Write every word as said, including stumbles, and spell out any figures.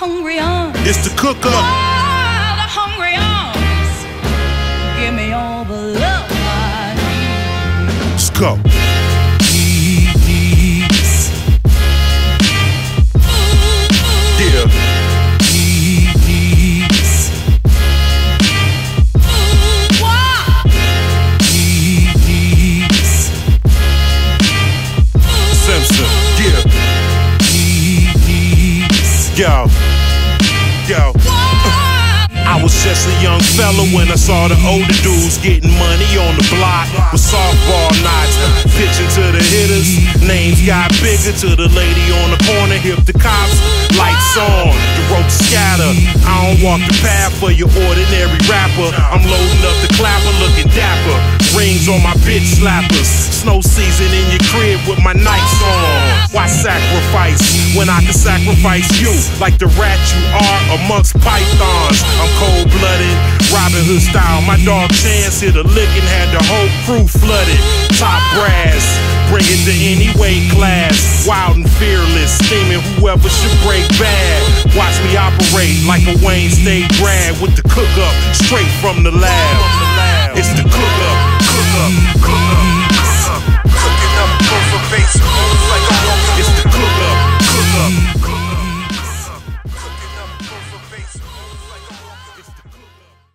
hungry arms. It's the cook up. All the hungry arms. Give me all the love I need. Let's go. Yeah. Simpson, yeah. Yo, yo. I was just a young fella when I saw the older dudes getting money on the block with softball knots, pitching to the hitters. Names got bigger to the lady on the corner, hip the cops. Lights on, the ropes scatter. I don't walk the path for your ordinary rapper. I'm loading up the clapper, looking dapper. Rings on my bitch slappers. Snow season in your crib with my nights on. Why sacrifice when I can sacrifice you like the rat you are amongst pythons? I'm cold-blooded, Robin Hood style. My dog Chance hit a lick and had the whole crew flooded. Top brass, bring it to any weight class. Wild and fearless, steaming whoever should break bad. Watch me operate like a Wayne State grad with the cook up straight from the lab. It's the cook up, cook up, cook up.